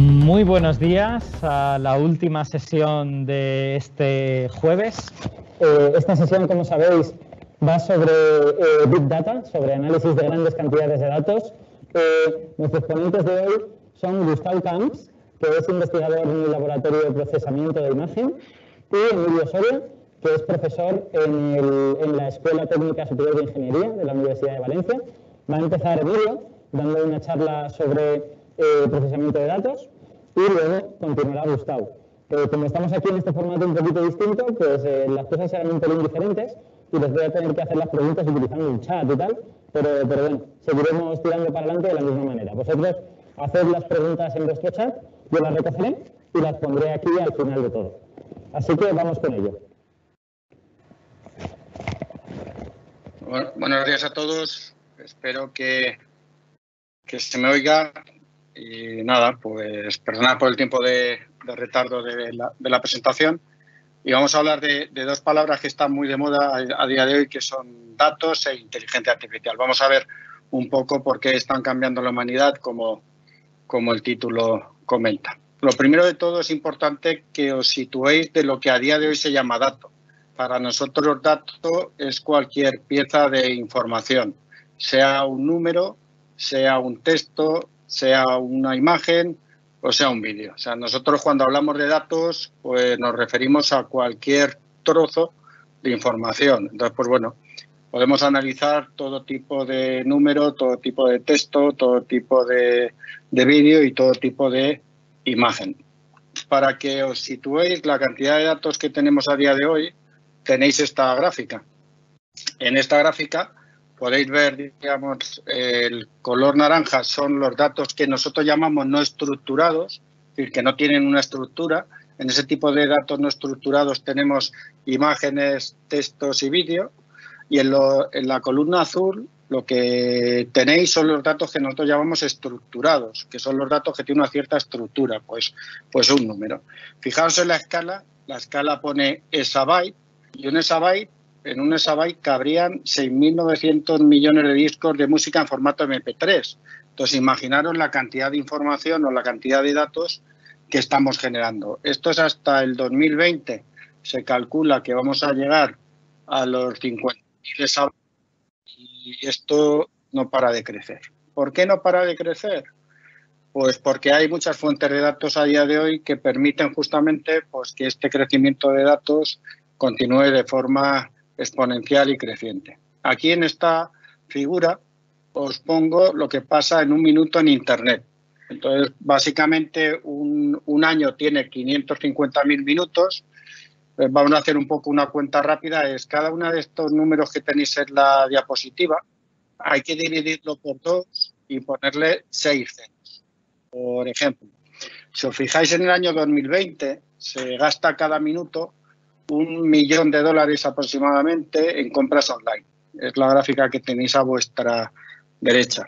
Muy buenos días a la última sesión de este jueves. Esta sesión, como sabéis, va sobre Big Data, sobre análisis de grandes cantidades de datos. Nuestros ponentes de hoy son Gustau Camps, que es investigador en el Laboratorio de Procesamiento de Imagen, y Emilio Soria, que es profesor en la Escuela Técnica Superior de Ingeniería de la Universidad de Valencia. Va a empezar Emilio dando una charla sobre procesamiento de datos y luego continuará Gustau. Como estamos aquí en este formato un poquito distinto, pues las cosas serán un pelín diferentes y les voy a tener que hacer las preguntas utilizando un chat y tal, pero bueno, seguiremos tirando para adelante de la misma manera. Vosotros haced las preguntas en vuestro chat, yo las recogeré y las pondré aquí al final de todo. Así que vamos con ello. Bueno, buenos días a todos, espero que se me oiga. Y nada, pues perdonad por el tiempo de retardo de la presentación. Y vamos a hablar de dos palabras que están muy de moda a día de hoy, que son datos e inteligencia artificial. Vamos a ver un poco por qué están cambiando la humanidad, como el título comenta. Lo primero de todo es importante que os situéis de lo que a día de hoy se llama dato. Para nosotros los datos es cualquier pieza de información, sea un número, sea un texto, sea una imagen o sea un vídeo. O sea, nosotros cuando hablamos de datos, pues nos referimos a cualquier trozo de información. Entonces, pues bueno, podemos analizar todo tipo de número, todo tipo de texto, todo tipo de vídeo y todo tipo de imagen. Para que os situéis la cantidad de datos que tenemos a día de hoy, tenéis esta gráfica. En esta gráfica podéis ver, digamos, el color naranja son los datos que nosotros llamamos no estructurados, es decir, que no tienen una estructura. En ese tipo de datos no estructurados tenemos imágenes, textos y vídeo. Y en la columna azul lo que tenéis son los datos que nosotros llamamos estructurados, que son los datos que tienen una cierta estructura, pues un número. Fijaos en la escala pone exabyte, y en un exabyte cabrían 6.900 millones de discos de música en formato MP3. Entonces, imaginaros la cantidad de información o la cantidad de datos que estamos generando. Esto es hasta el 2020. Se calcula que vamos a llegar a los 50.000 exabytes y esto no para de crecer. ¿Por qué no para de crecer? Pues porque hay muchas fuentes de datos a día de hoy que permiten justamente pues, que este crecimiento de datos continúe de forma exponencial y creciente. Aquí en esta figura os pongo lo que pasa en un minuto en Internet. Entonces, básicamente un año tiene 550.000 minutos. Vamos a hacer un poco una cuenta rápida. Es cada uno de estos números que tenéis en la diapositiva, hay que dividirlo por 2 y ponerle 6 ceros. Por ejemplo, si os fijáis en el año 2020, se gasta cada minuto $1 millón aproximadamente en compras online. Es la gráfica que tenéis a vuestra derecha.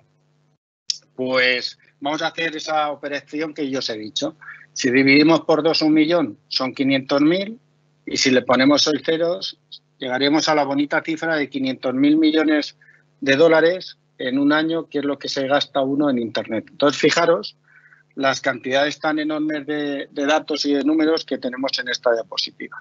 Pues vamos a hacer esa operación que yo os he dicho. Si dividimos por 2 1 millón, son 500.000, y si le ponemos 6 ceros, llegaremos a la bonita cifra de 500.000 millones de dólares en un año, que es lo que se gasta uno en Internet. Entonces, fijaros las cantidades tan enormes de datos y de números que tenemos en esta diapositiva.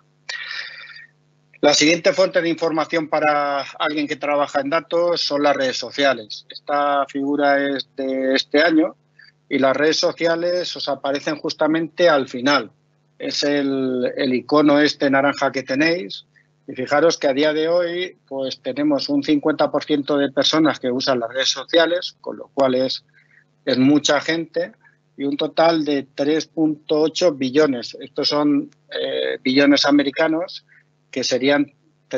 La siguiente fuente de información para alguien que trabaja en datos son las redes sociales. Esta figura es de este año y las redes sociales os aparecen justamente al final. Es el icono este naranja que tenéis. Y fijaros que a día de hoy pues tenemos un 50% de personas que usan las redes sociales, con lo cual es mucha gente, y un total de 3.8 billones. Estos son billones americanos, que serían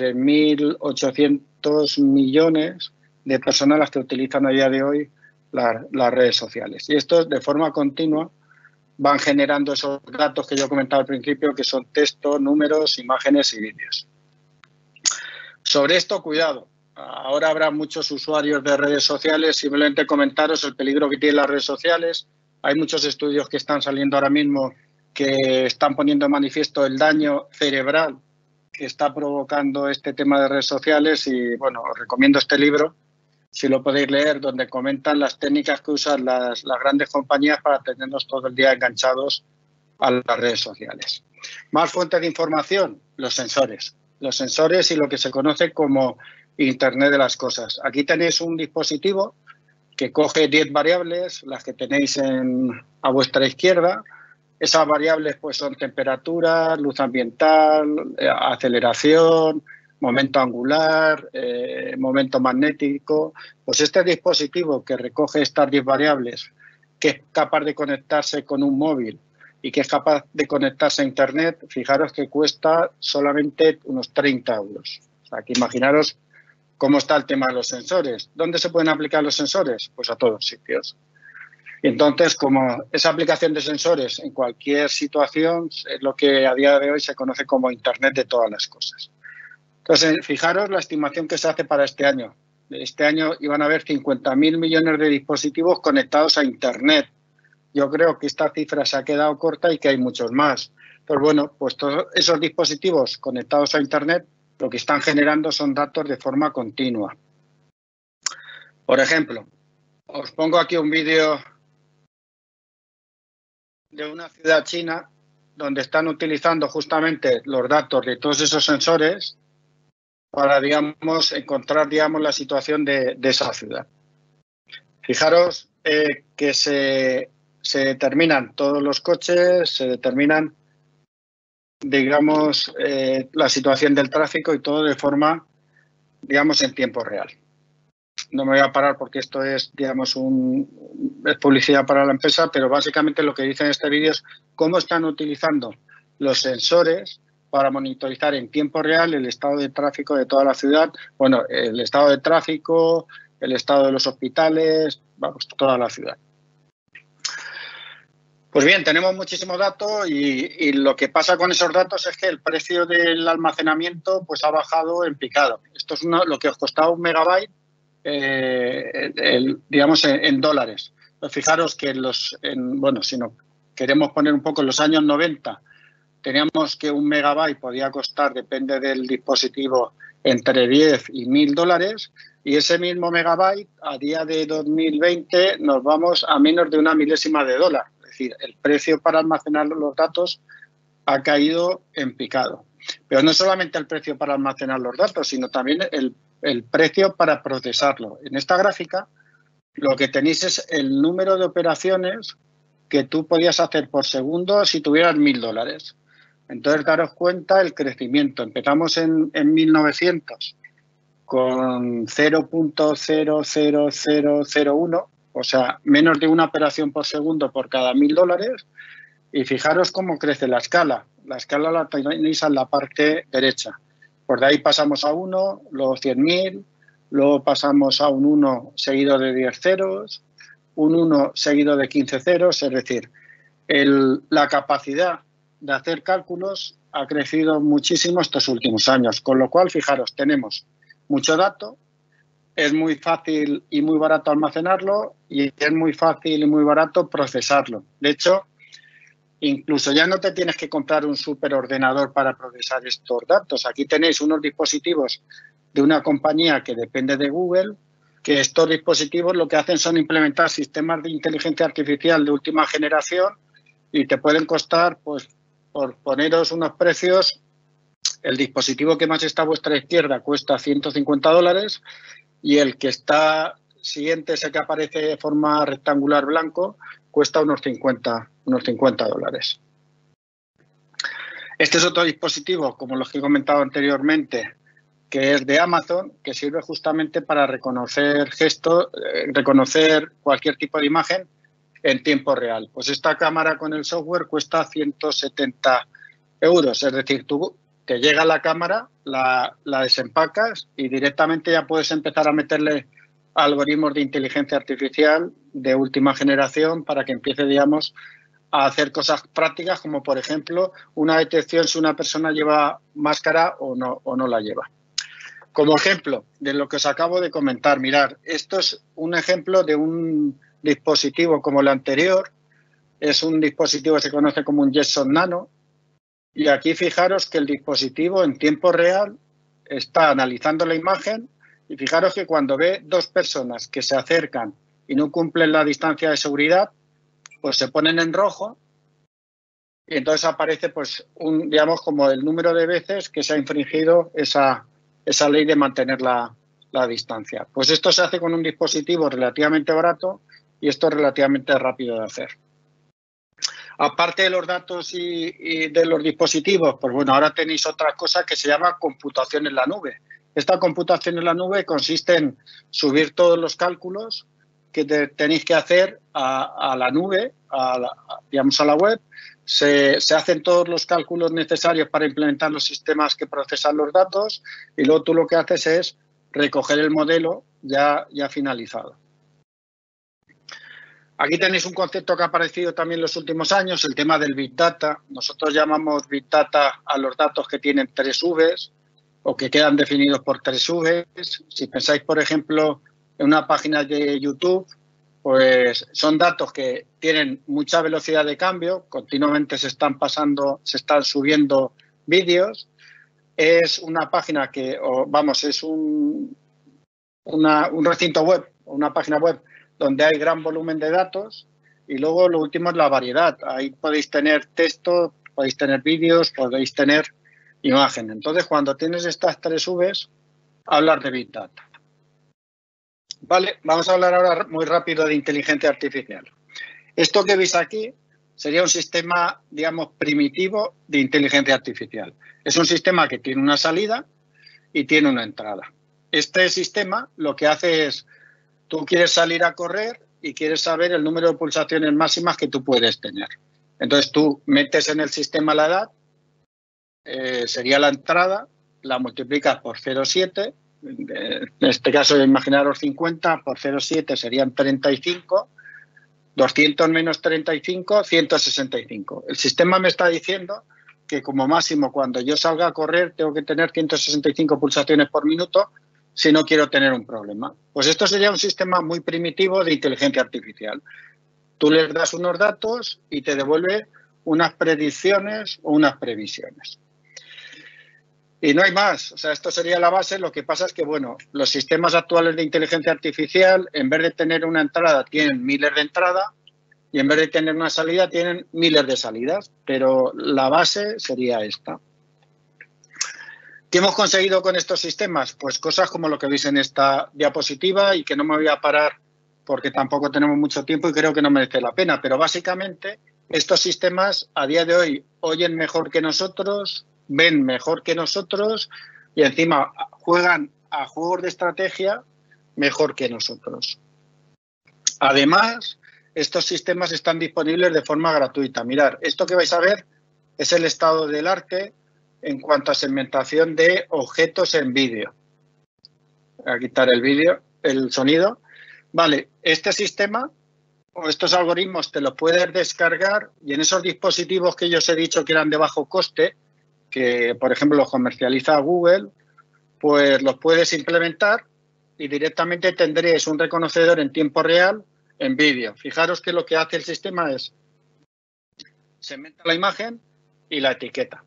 3.800 millones de personas las que utilizan a día de hoy las redes sociales. Y estos de forma continua van generando esos datos que yo he comentado al principio, que son texto, números, imágenes y vídeos. Sobre esto, cuidado. Ahora habrá muchos usuarios de redes sociales. Simplemente comentaros el peligro que tienen las redes sociales. Hay muchos estudios que están saliendo ahora mismo que están poniendo en manifiesto el daño cerebral que está provocando este tema de redes sociales y, bueno, os recomiendo este libro si lo podéis leer, donde comentan las técnicas que usan las grandes compañías para tenernos todo el día enganchados a las redes sociales. Más fuentes de información, los sensores. Los sensores y lo que se conoce como Internet de las cosas. Aquí tenéis un dispositivo que coge 10 variables, las que tenéis a vuestra izquierda. Esas variables pues, son temperatura, luz ambiental, aceleración, momento angular, momento magnético. Pues este dispositivo que recoge estas 10 variables, que es capaz de conectarse con un móvil y que es capaz de conectarse a Internet, fijaros que cuesta solamente unos 30 euros. O sea, que imaginaros cómo está el tema de los sensores. ¿Dónde se pueden aplicar los sensores? Pues a todos sitios. Y entonces, como esa aplicación de sensores en cualquier situación es lo que a día de hoy se conoce como Internet de todas las cosas. Entonces, fijaros la estimación que se hace para este año. Este año iban a haber 50.000 millones de dispositivos conectados a Internet. Yo creo que esta cifra se ha quedado corta y que hay muchos más. Pero bueno, pues todos esos dispositivos conectados a Internet lo que están generando son datos de forma continua. Por ejemplo, os pongo aquí un vídeo de una ciudad china donde están utilizando justamente los datos de todos esos sensores para, digamos, encontrar, digamos, la situación de esa ciudad. Fijaros que se determinan todos los coches, se determinan, digamos, la situación del tráfico y todo de forma, digamos, en tiempo real. No me voy a parar porque esto es, digamos, es publicidad para la empresa, pero básicamente lo que dice en este vídeo es cómo están utilizando los sensores para monitorizar en tiempo real el estado de tráfico de toda la ciudad, bueno, el estado de tráfico, el estado de los hospitales, vamos, toda la ciudad. Pues bien, tenemos muchísimos datos y lo que pasa con esos datos es que el precio del almacenamiento pues ha bajado en picado. Esto es lo que os costaba un megabyte, digamos, en dólares. Pues fijaros que bueno, si no queremos poner un poco en los años 90, teníamos que un megabyte podía costar, depende del dispositivo, entre 10 y 1.000 dólares, y ese mismo megabyte a día de 2020 nos vamos a menos de una milésima de dólar. Es decir, el precio para almacenar los datos ha caído en picado. Pero no solamente el precio para almacenar los datos, sino también el precio para procesarlo. En esta gráfica lo que tenéis es el número de operaciones que tú podías hacer por segundo si tuvieras 1.000 dólares. Entonces, daros cuenta el crecimiento. Empezamos en 1900 con 0.00001, o sea, menos de una operación por segundo por cada 1.000 dólares. Y fijaros cómo crece la escala. La escala la tenéis en la parte derecha. Por de ahí pasamos a 1, luego 100.000, luego pasamos a un 1 seguido de 10 ceros, un 1 seguido de 15 ceros, es decir, la capacidad de hacer cálculos ha crecido muchísimo estos últimos años, con lo cual, fijaros, tenemos mucho dato, es muy fácil y muy barato almacenarlo y es muy fácil y muy barato procesarlo. De hecho, incluso ya no te tienes que comprar un superordenador para procesar estos datos. Aquí tenéis unos dispositivos de una compañía que depende de Google, que estos dispositivos lo que hacen son implementar sistemas de inteligencia artificial de última generación y te pueden costar, pues, por poneros unos precios, el dispositivo que más está a vuestra izquierda cuesta 150 dólares y el que está siguiente, ese que aparece de forma rectangular blanco, cuesta unos 50 dólares. Este es otro dispositivo, como los que he comentado anteriormente, que es de Amazon, que sirve justamente para reconocer gestos, reconocer cualquier tipo de imagen en tiempo real. Pues esta cámara con el software cuesta 170 euros, es decir, tú te llega la cámara, la desempacas y directamente ya puedes empezar a meterle algoritmos de inteligencia artificial de última generación para que empiece, digamos, a hacer cosas prácticas como, por ejemplo, una detección si una persona lleva máscara o no la lleva. Como ejemplo de lo que os acabo de comentar, mirad, esto es un ejemplo de un dispositivo como el anterior. Es un dispositivo que se conoce como un Jetson Nano. Y aquí fijaros que el dispositivo en tiempo real está analizando la imagen Y fijaros que cuando ve dos personas que se acercan y no cumplen la distancia de seguridad, pues se ponen en rojo y entonces aparece pues digamos como el número de veces que se ha infringido esa ley de mantener la distancia. Pues esto se hace con un dispositivo relativamente barato y esto es relativamente rápido de hacer. Aparte de los datos y de los dispositivos, pues bueno, ahora tenéis otra cosa que se llama computación en la nube. Esta computación en la nube consiste en subir todos los cálculos que tenéis que hacer a la nube, digamos a la web. Se hacen todos los cálculos necesarios para implementar los sistemas que procesan los datos y luego tú lo que haces es recoger el modelo ya finalizado. Aquí tenéis un concepto que ha aparecido también en los últimos años, el tema del Big Data. Nosotros llamamos Big Data a los datos que tienen 3 Vs o que quedan definidos por 3 Vs. Si pensáis, por ejemplo, en una página de YouTube, pues son datos que tienen mucha velocidad de cambio, continuamente se están subiendo vídeos. Es una página que, es un recinto web, una página web donde hay gran volumen de datos y luego lo último es la variedad. Ahí podéis tener texto, podéis tener vídeos, podéis tener imagen. Entonces, cuando tienes estas 3 Vs, hablar de Big Data. Vale, vamos a hablar ahora muy rápido de inteligencia artificial. Esto que veis aquí sería un sistema, digamos, primitivo de inteligencia artificial. Es un sistema que tiene una salida y tiene una entrada. Este sistema lo que hace es, tú quieres salir a correr y quieres saber el número de pulsaciones máximas que tú puedes tener. Entonces tú metes en el sistema la edad, sería la entrada, la multiplicas por 0,7, en este caso imaginaros 50, por 0,7 serían 35, 200 menos 35, 165. El sistema me está diciendo que como máximo cuando yo salga a correr tengo que tener 165 pulsaciones por minuto si no quiero tener un problema. Pues esto sería un sistema muy primitivo de inteligencia artificial. Tú les das unos datos y te devuelve unas predicciones o unas previsiones. Y no hay más. O sea, esto sería la base. Lo que pasa es que, bueno, los sistemas actuales de inteligencia artificial, en vez de tener una entrada, tienen miles de entradas y en vez de tener una salida, tienen miles de salidas. Pero la base sería esta. ¿Qué hemos conseguido con estos sistemas? Pues cosas como lo que veis en esta diapositiva y que no me voy a parar porque tampoco tenemos mucho tiempo y creo que no merece la pena. Pero básicamente estos sistemas a día de hoy oyen mejor que nosotros, ven mejor que nosotros y encima juegan a juegos de estrategia mejor que nosotros. Además, estos sistemas están disponibles de forma gratuita. Mirad, esto que vais a ver es el estado del arte en cuanto a segmentación de objetos en vídeo. Voy a quitar el vídeo, el sonido. Vale, este sistema o estos algoritmos te los puedes descargar y en esos dispositivos que yo os he dicho que eran de bajo coste, que por ejemplo los comercializa Google, pues los puedes implementar y directamente tendréis un reconocedor en tiempo real en vídeo. Fijaros que lo que hace el sistema es segmenta la imagen y la etiqueta.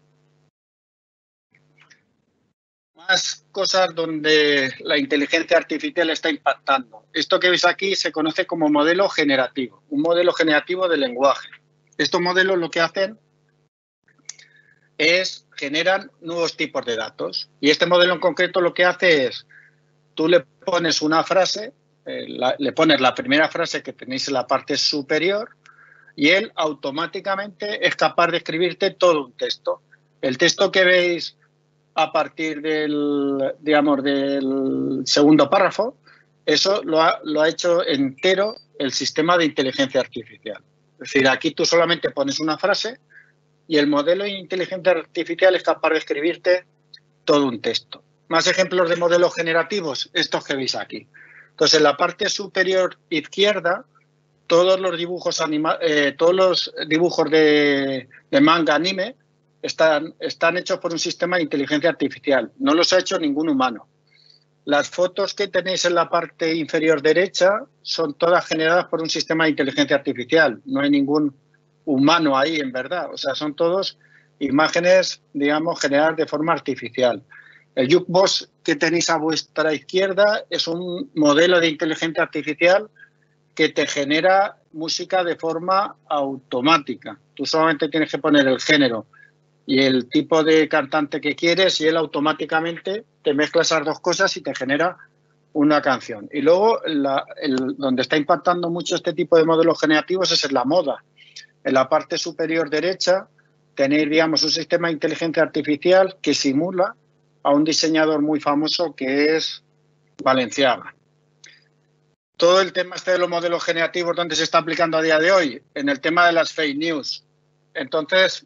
Más cosas donde la inteligencia artificial está impactando. Esto que veis aquí se conoce como modelo generativo, un modelo generativo de lenguaje. Estos modelos lo que hacen es generan nuevos tipos de datos. Y este modelo en concreto lo que hace es, tú le pones una frase, le pones la primera frase que tenéis en la parte superior y él automáticamente es capaz de escribirte todo un texto. El texto que veis a partir del segundo párrafo, eso lo ha hecho entero el sistema de inteligencia artificial. Es decir, aquí tú solamente pones una frase y el modelo de inteligencia artificial es capaz de escribirte todo un texto. Más ejemplos de modelos generativos, estos que veis aquí. Entonces, en la parte superior izquierda, todos los dibujos de manga anime están hechos por un sistema de inteligencia artificial. No los ha hecho ningún humano. Las fotos que tenéis en la parte inferior derecha son todas generadas por un sistema de inteligencia artificial. No hay ningún humano ahí, en verdad. O sea, son todos imágenes, digamos, generadas de forma artificial. El jukebox que tenéis a vuestra izquierda es un modelo de inteligencia artificial que te genera música de forma automática. Tú solamente tienes que poner el género y el tipo de cantante que quieres y él automáticamente te mezcla esas dos cosas y te genera una canción. Y luego donde está impactando mucho este tipo de modelos generativos es en la moda. En la parte superior derecha tenéis, digamos, un sistema de inteligencia artificial que simula a un diseñador muy famoso que es Balenciaga. Todo el tema este de los modelos generativos, ¿dónde se está aplicando a día de hoy? En el tema de las fake news. Entonces,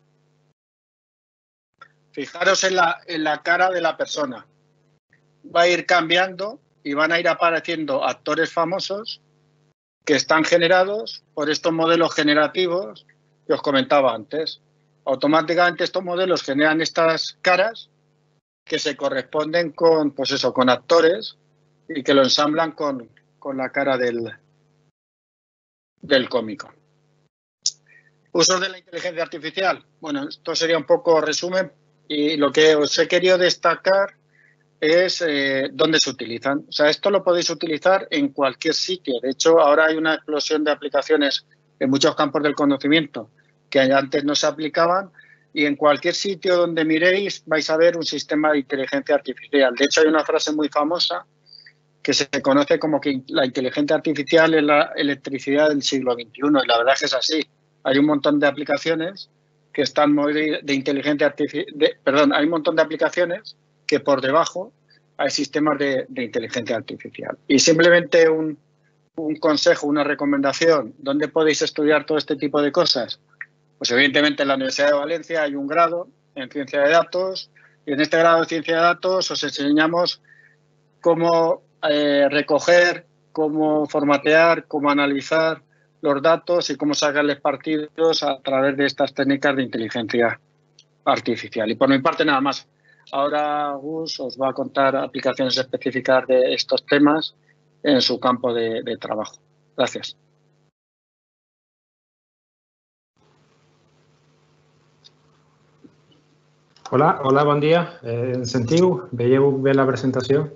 fijaros en la cara de la persona. Va a ir cambiando y van a ir apareciendo actores famosos que están generados por estos modelos generativos que os comentaba antes. Automáticamente estos modelos generan estas caras que se corresponden con, pues eso, con actores y que lo ensamblan con la cara del cómico. Usos de la inteligencia artificial. Bueno, esto sería un poco resumen y lo que os he querido destacar es dónde se utilizan. O sea, esto lo podéis utilizar en cualquier sitio. De hecho, ahora hay una explosión de aplicaciones en muchos campos del conocimiento que antes no se aplicaban y en cualquier sitio donde miréis vais a ver un sistema de inteligencia artificial. De hecho, hay una frase muy famosa que se conoce como que la inteligencia artificial es la electricidad del siglo XXI y la verdad es que es así. Hay un montón de aplicaciones que están de inteligencia artificial, hay un montón de aplicaciones que por debajo hay sistemas de inteligencia artificial. Y simplemente un consejo, una recomendación, ¿dónde podéis estudiar todo este tipo de cosas? Pues evidentemente en la Universidad de Valencia hay un grado en ciencia de datos y en este grado de ciencia de datos os enseñamos cómo recoger, cómo formatear, cómo analizar los datos y cómo sacarles partidos a través de estas técnicas de inteligencia artificial. Y por mi parte nada más. Ahora Gus os va a contar aplicaciones específicas de estos temas en su campo de trabajo. Gracias. Hola, bon dia. Em sentiu? Veieu bé la presentació?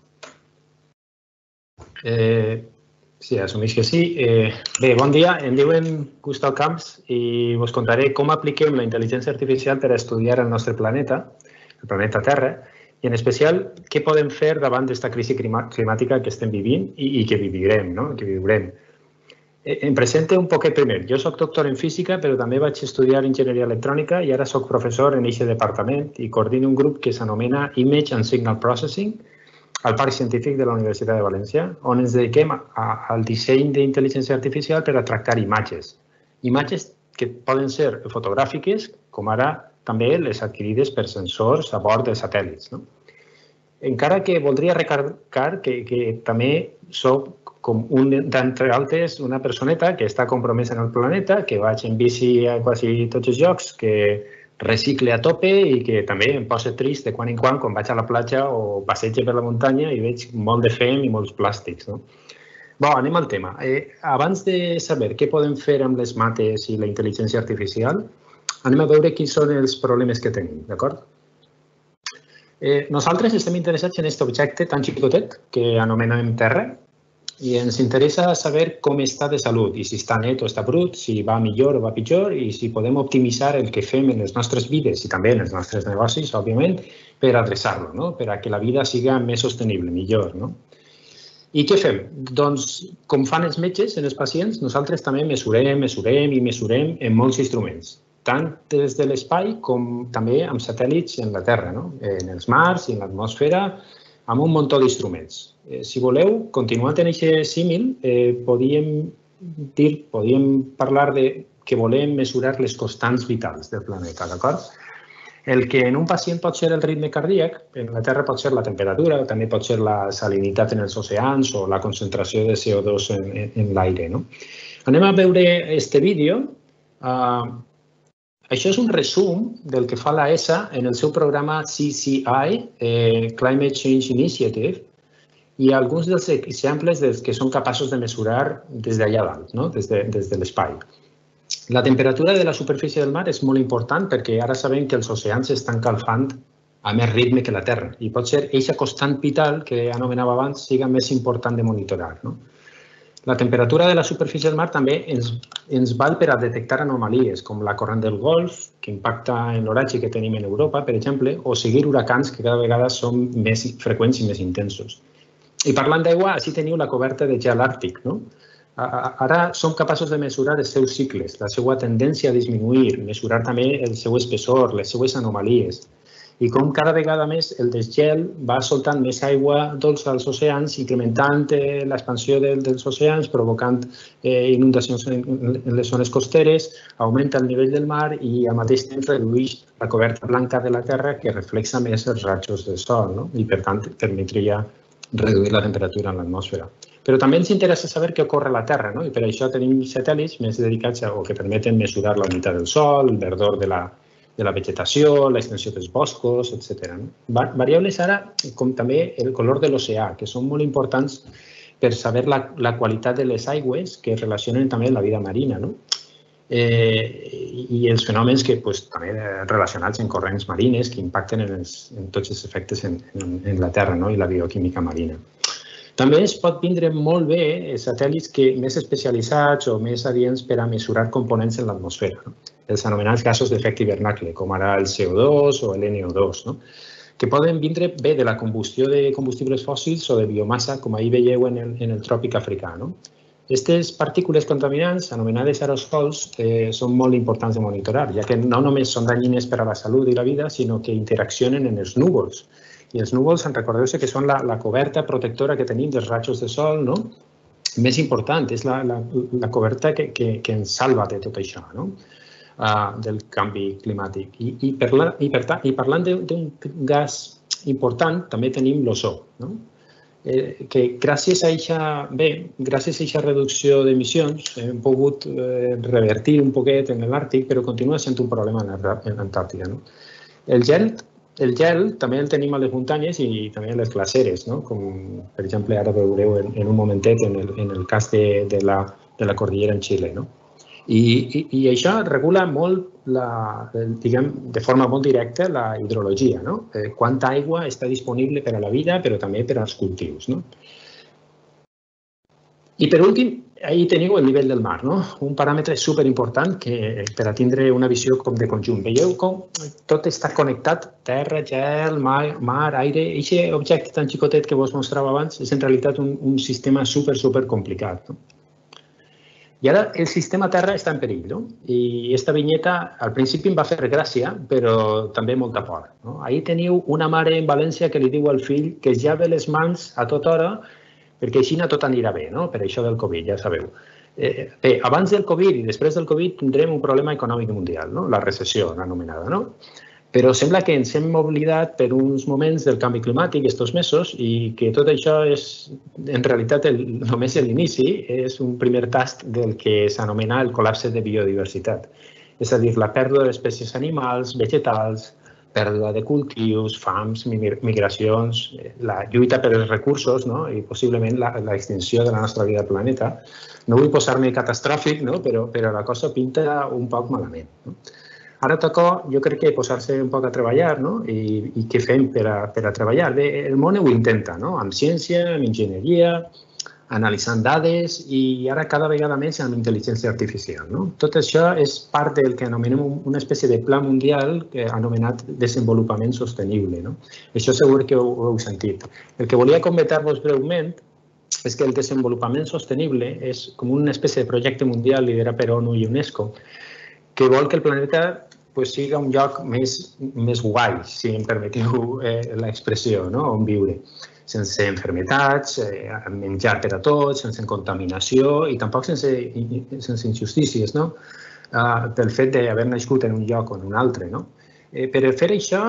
Sí, assumeix que sí. Bé, bon dia. Em diuen Gustau Camps i us contaré com apliquem la intel·ligència artificial per a estudiar el nostre planeta, el planeta Terra, i en especial què podem fer davant d'esta crisi climàtica que estem vivint i que vivirem, no? Que viurem. Em presento un poquet primer. Jo soc doctor en física, però també vaig estudiar enginyeria electrònica i ara soc professor en aquest departament i coordino un grup que s'anomena Image and Signal Processing al Parc Científic de la Universitat de València, on ens dediquem al disseny d'intel·ligència artificial per a tractar imatges. Imatges que poden ser fotogràfiques, com ara també les adquirides per sensors a bord dels satèl·lits. Encara que voldria recalcar que també soc com d'entre altres, una personeta que està compromesa en el planeta, que vaig en bici a quasi tots els llocs, que recicle a tope i que també em posa trist de quan en quan vaig a la platja o passege per la muntanya i veig molt de fem i molts plàstics. Bé, anem al tema. Abans de saber què podem fer amb les mates i la intel·ligència artificial, anem a veure quins són els problemes que tenim, d'acord? Nosaltres estem interessats en aquest objecte tan xicotet que anomenem Terra, i ens interessa saber com està de salut i si està net o està brut, si va millor o va pitjor i si podem optimitzar el que fem en les nostres vides i també en els nostres negocis, òbviament, per adreçar-lo, per a que la vida sigui més sostenible, millor. I què fem? Doncs, com fan els metges en els pacients, nosaltres també mesurem en molts instruments, tant des de l'espai com també amb satèl·lits en la Terra, en els mars i en l'atmosfera, amb un munt d'instruments. Si voleu, continuant en aquest símil, podríem parlar que volem mesurar les constants vitals del planeta, d'acord? El que en un pacient pot ser el ritme cardíac, en la Terra pot ser la temperatura, també pot ser la salinitat en els oceans o la concentració de CO2 en l'aire. Anem a veure aquest vídeo. Això és un resum del que fa la ESA en el seu programa CCI, Climate Change Initiative, i alguns dels exemples dels que són capaços de mesurar des d'allà dalt, des de l'espai. La temperatura de la superfície del mar és molt important perquè ara sabem que els oceans estan calfant a més ritme que la Terra. I pot ser aquesta constant vital que anomenava abans siga més important de monitorar. La temperatura de la superfície del mar també ens val per a detectar anomalies, com la corrent del Golf, que impacta en l'oratge que tenim en Europa, per exemple, o seguir huracans que cada vegada són més freqüents i més intensos. I parlant d'aigua, així teniu la coberta de gel àrtic. Ara som capaços de mesurar els seus cicles, la seva tendència a disminuir, mesurar també el seu espessor, les seues anomalies. I com cada vegada més el desgel va soltant més aigua dolça als oceans, incrementant l'expansió dels oceans, provocant inundacions en les zones costeres, augmenta el nivell del mar i al mateix temps redueix la coberta blanca de la Terra que reflexa més els rajos del sol i per tant permetria reduir la temperatura en l'atmosfera. Però també ens interessa saber què ocorre a la Terra i per això tenim satèl·lits més dedicats o que permeten mesurar la humitat del sol, el verdor de la vegetació, l'extensió dels boscos, etc. Variables ara com també el color de l'oceà, que són molt importants per saber la qualitat de les aigües que es relacionen també amb la vida marina i els fenòmens que també relacionats amb corrents marines que impacten en tots els efectes en la Terra i la bioquímica marina. També es pot vindre molt bé satèl·lits més especialitzats o més adients per a mesurar components en l'atmosfera, els anomenats gasos d'efecte hivernacle, com ara el CO2 o l'NO2, que poden vindre bé de la combustió de combustibles fòssils o de biomassa, com ahir veieu en el tròpic africà. Aquestes partícules contaminants, anomenades aerosols, són molt importants de monitorar, ja que no només són dañines per a la salut i la vida, sinó que interaccionen en els núvols. I els núvols, recordeu-se que són la coberta protectora que tenim dels rajos de sol, més important, és la coberta que ens salva de tot això, del canvi climàtic. I parlant d'un gas important, també tenim l'ozó, que gràcies a aquesta reducció d'emissions hem pogut revertir un poquet en l'Àrtic, però continua sent un problema en l'Antàrtida. El gel també el tenim a les muntanyes i també a les glaceres, com per exemple ara veureu en un momentet en el cas de la cordillera en Xile. I això regula molt, de forma molt directa, la hidrologia, quanta aigua està disponible per a la vida, però també per als cultius. I per últim, ahí teniu el nivell del mar, un paràmetre superimportant per a tindre una visió com de conjunt. Veieu com tot està connectat, terra, gel, mar, aire. Aquest objecte tan xicotet que vos mostrava abans és en realitat un sistema supercomplicat. I ara el sistema Terra està en perill, i aquesta vinyeta al principi em va fer gràcia, però també molta por. Ahí teniu una mare en València que li diu al fill que es llave les mans a tota hora perquè així tot anirà bé, per això del Covid, ja sabeu. Bé, abans del Covid i després del Covid tindrem un problema econòmic mundial, la recessió anomenada, però sembla que ens hem oblidat per uns moments del canvi climàtic estos mesos i que tot això és, en realitat, només l'inici, és un primer tast del que s'anomena el col·lapse de biodiversitat. És a dir, la pèrdua d'espècies animals, vegetals, pèrdua de cultius, fams, migracions, la lluita per als recursos i possiblement l'extinció de la nostra vida al planeta. No vull posar-me catastròfic, però la cosa pinta un poc malament. Ara toca, jo crec que posar-se un poc a treballar i què fem per a treballar. Bé, el món ho intenta, amb ciència, amb enginyeria, analitzant dades i ara cada vegada més amb intel·ligència artificial. Tot això és part del que anomenem una espècie de pla mundial anomenat desenvolupament sostenible. Això segur que ho heu sentit. El que volia comentar-vos breument és que el desenvolupament sostenible és com una espècie de projecte mundial liderat per ONU i UNESCO que vol que el planeta sigui un lloc més guai, si em permetiu l'expressió, on viure. Sense malalties, amb menjar per a tots, sense contaminació i tampoc sense injustícies, pel fet d'haver nascut en un lloc o en un altre. Per fer això,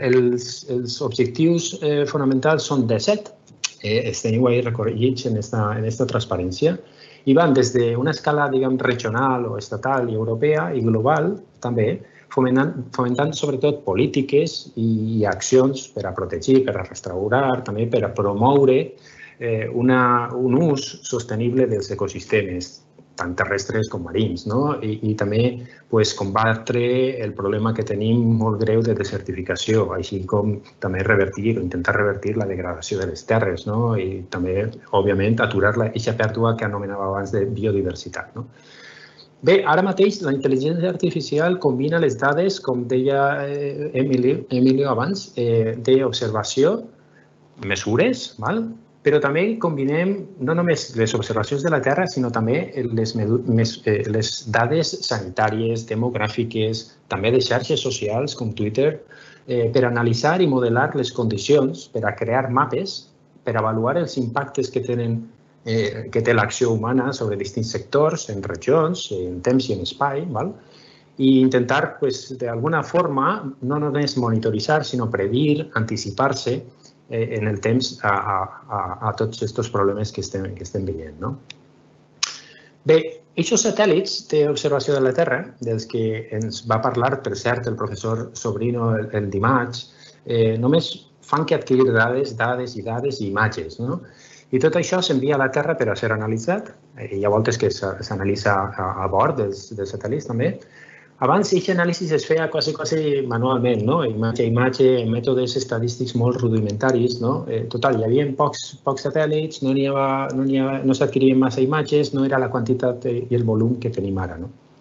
els objectius fonamentals són 17, els teniu ahí recollits en aquesta transparència, i van des d'una escala, regional o estatal i europea i global, també, fomentant sobretot polítiques i accions per a protegir, per a restaurar, també per a promoure un ús sostenible dels ecosistemes. tant terrestres com marins, no? I també pues, combatre el problema que tenim molt greu de desertificació, així com també revertir o intentar revertir la degradació de les terres, no? I també, òbviament, aturar aquesta pèrdua que anomenava abans de biodiversitat, no? Bé, ara mateix la intel·ligència artificial combina les dades, com deia Emilio abans, d'observació, mesures, val? Però també combinem no només les observacions de la Terra, sinó també les dades sanitàries, demogràfiques, també de xarxes socials com Twitter, per analitzar i modelar les condicions, per a crear mapes, per avaluar els impactes que té l'acció humana sobre distints sectors, en regions, en temps i en espai, i intentar, d'alguna forma, no només monitoritzar, sinó predir, anticipar-se en el temps a tots aquests problemes que estem veient. Bé, aquests satèl·lits d'observació de la Terra, dels que ens va parlar, per cert, el professor Sobrino el dimarts, només fan que adquirir dades i imatges. I tot això s'envia a la Terra per a ser analitzat. Hi ha voltes que s'analitza a bord dels satèl·lits també. Abans, aquest anàlisi es feia quasi manualment, imatge a imatge, mètodes estadístics molt rudimentaris. Total, hi havia pocs satèl·lits, no s'adquirien massa imatges, no era la quantitat i el volum que tenim ara.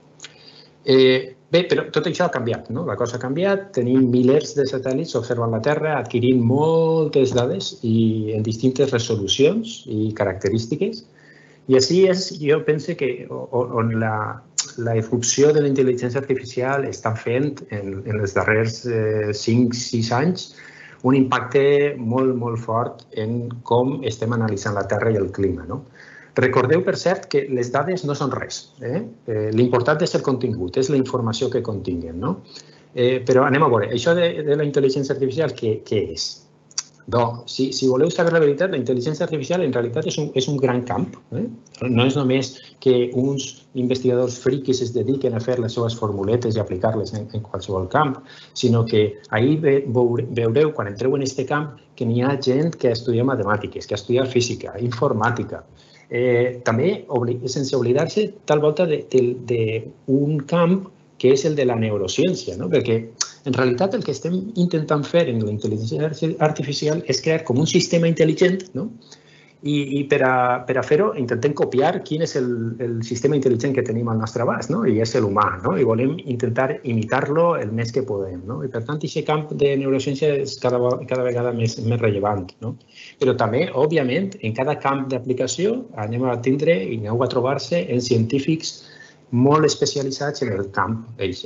Bé, però tot això ha canviat, la cosa ha canviat, tenim milers de satèl·lits observant la Terra, adquirint moltes dades i en distintes resolucions i característiques. I així és, jo penso que on la irrupció de la intel·ligència artificial està fent en els darrers 5-6 anys un impacte molt fort en com estem analitzant la Terra i el clima. Recordeu, per cert, que les dades no són res. L'important és el contingut, és la informació que continguen. Però anem a veure, això de la intel·ligència artificial, què és? Si voleu saber la veritat, la intel·ligència artificial en realitat és un gran camp. No és només que uns investigadors friquis es dediquen a fer les seves formuletes i aplicar-les en qualsevol camp, sinó que ahir veureu, quan entreu en aquest camp, que n'hi ha gent que estudia matemàtiques, que estudia física, informàtica. També, sense oblidar-se, tal volta d'un camp que és el de la neurociència, perquè en realitat el que estem intentant fer en la intel·ligència artificial és crear com un sistema intel·ligent i per a fer-ho intentem copiar quin és el sistema intel·ligent que tenim al nostre abast, i és l'humà, i volem intentar imitar-lo el més que podem. I per tant, aquest camp de neurociència és cada vegada més rellevant. Però també, òbviament, en cada camp d'aplicació anem a tindre i aneu a trobar-se en científics molt especialitzats en el camp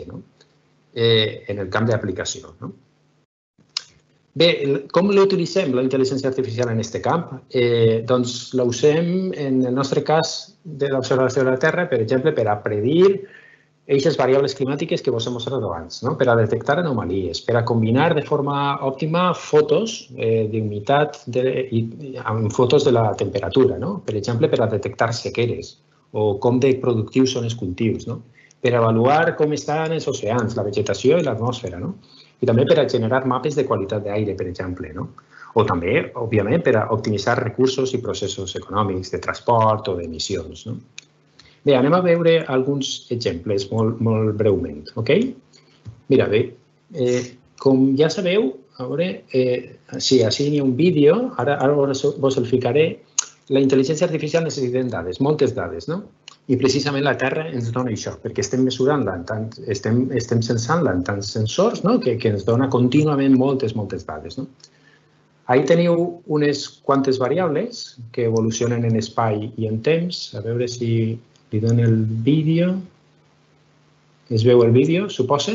en el camp d'aplicació. Bé, com l'utilitzem, la intel·ligència artificial en aquest camp? Doncs la usem, en el nostre cas de l'observació de la Terra, per exemple, per a predir aquestes variables climàtiques que vos hem mostrat abans, per a detectar anomalies, per a combinar de forma òptima fotos d'humitat amb fotos de la temperatura, per exemple, per a detectar sequeres o com de productius són els cultius, per avaluar com estan els oceans, la vegetació i l'atmosfera, i també per a generar mapes de qualitat d'aire, per exemple, o també, òbviament, per a optimitzar recursos i processos econòmics de transport o d'emissions. Bé, anem a veure alguns exemples molt breument, ok? Mira, bé, com ja sabeu, a veure, sí, així hi ha un vídeo, ara vos el ficaré. La intel·ligència artificial necessita dades, moltes dades, i precisament la Terra ens dona això, perquè estem mesurant-la, estem censant-la en tants sensors que ens dona contínuament moltes dades. Ahí teniu unes quantes variables que evolucionen en espai i en temps. A veure si li dono el vídeo. Es veu el vídeo, suposa?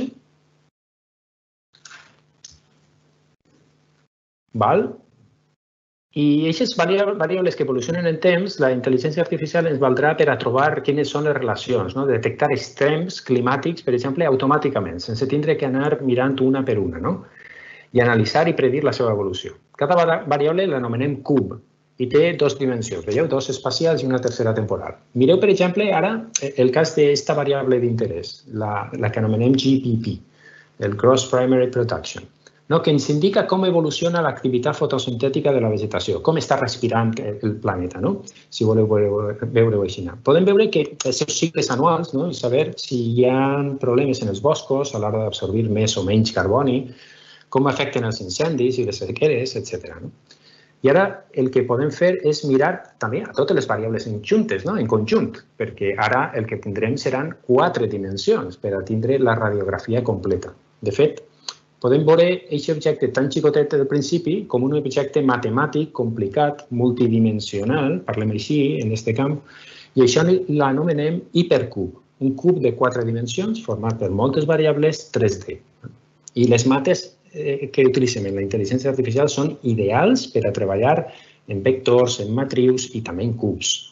Val? I aquestes variables que evolucionen en temps, la intel·ligència artificial ens valdrà per a trobar quines són les relacions, detectar extrems climàtics, per exemple, automàticament, sense tindre que anar mirant una per una, i analitzar i predir la seva evolució. Cada variable l'anomenem cub i té dues dimensions, veieu? Dues espacials i una tercera temporal. Mireu, per exemple, ara el cas d'esta variable d'interès, la que anomenem GPP, el Gross Primary Production. no? Que ens indica com evoluciona l'activitat fotosintètica de la vegetació, com està respirant el planeta, no? Si voleu veure-ho així. Podem veure que els seus cicles anuals, no? I saber si hi ha problemes en els boscos a l'hora d'absorbir més o menys carboni, com afecten els incendis i les sequeres, etc. I ara el que podem fer és mirar també a totes les variables juntes, no? En conjunt, perquè ara el que tindrem seran 4 dimensions per a tindre la radiografia completa. De fet, podem veure aquest objecte tan xicotet del principi com un objecte matemàtic, complicat, multidimensional, parlem així en aquest camp, i això l'anomenem hipercub, un cub de 4 dimensions format per moltes variables 3D. I les mates que utilitzem en la intel·ligència artificial són ideals per a treballar en vectors, en matrius i també en cubs.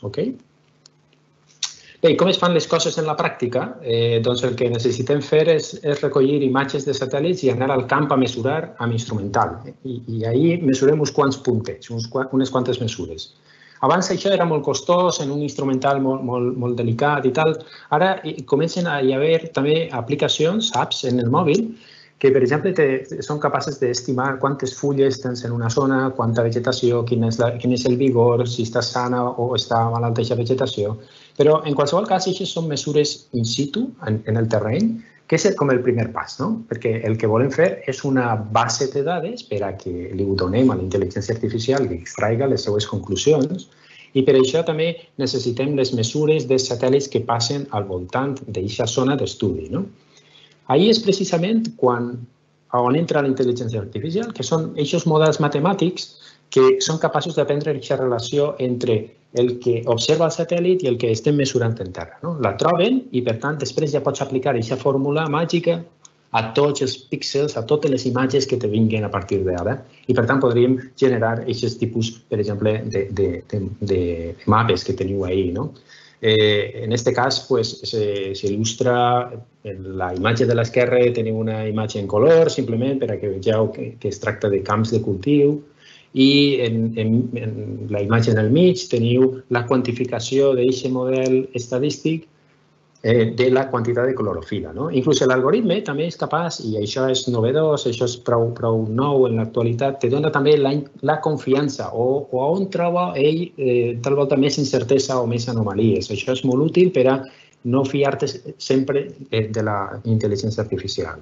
Bé, com es fan les coses en la pràctica? Doncs el que necessitem fer és recollir imatges de satèl·lits i anar al camp a mesurar amb instrumental. I ahir mesurem uns quants puntets, unes quantes mesures. Abans això era molt costós, en un instrumental molt delicat i tal. Ara comencen a haver també aplicacions, apps en el mòbil, que, per exemple, són capaces d'estimar quantes fulles tens en una zona, quanta vegetació, quin és el vigor, si està sana o està malalta aquesta vegetació. Però, en qualsevol cas, aquestes són mesures in situ, en el terreny, que és com el primer pas, no? Perquè el que volem fer és una base de dades per a que li donem a la intel·ligència artificial que extraiga les seues conclusions i per això també necessitem les mesures de satèl·lits que passen al voltant d'aquesta zona d'estudi, no? Ahí és precisament on entra la intel·ligència artificial, que són aquests models matemàtics que són capaços d'aprendre aquesta relació entre el que observa el satèl·lit i el que estem mesurant en terra. La troben i, per tant, després ja pots aplicar aquesta fórmula màgica a tots els píxels, a totes les imatges que te vinguin a partir d'ara. I, per tant, podríem generar aquests tipus, per exemple, de mapes que teniu ahí, no? En aquest cas, s'il·lustra en la imatge de l'esquerra, teniu una imatge en color, simplement per a que vegeu que es tracta de camps de cultiu, i en la imatge en el mig teniu la quantificació d'aquest model estadístic de la quantitat de clorofil·la. Inclús l'algoritme també és capaç, i això és novedós, això és prou nou en l'actualitat, te dona també la confiança o on troba ell tal volta més incertesa o més anomalies. Això és molt útil per a no fiar-te sempre de la intel·ligència artificial.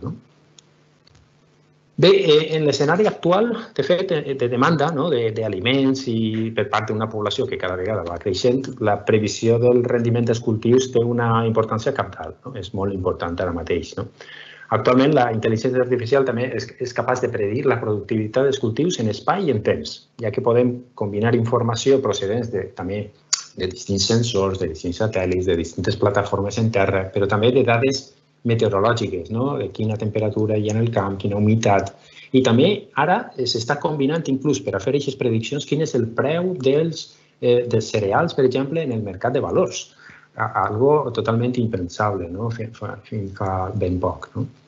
Bé, en l'escenari actual, de fet, de demanda d'aliments i per part d'una població que cada vegada va creixent, la previsió del rendiment dels cultius té una importància cabdal, és molt important ara mateix. Actualment, la intel·ligència artificial també és capaç de predir la productivitat dels cultius en espai i en temps, ja que podem combinar informació procedents també de distints sensors, de distints satèl·lits, de distintes plataformes en terra, però també de dades meteorològiques, de quina temperatura hi ha en el camp, quina humitat. I també ara s'està combinant inclús per a fer aquestes prediccions quin és el preu dels cereals, per exemple, en el mercat de valors. Algo totalment impensable fins fa ben poc.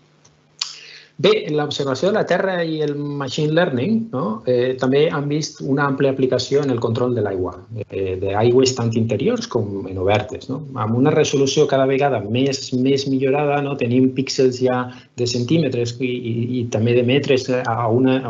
Bé, l'observació de la Terra i el machine learning també han vist una àmplia aplicació en el control de l'aigua, d'aigües tant interiors com en obertes. Amb una resolució cada vegada més millorada, tenim píxels ja de centímetres i també de metres a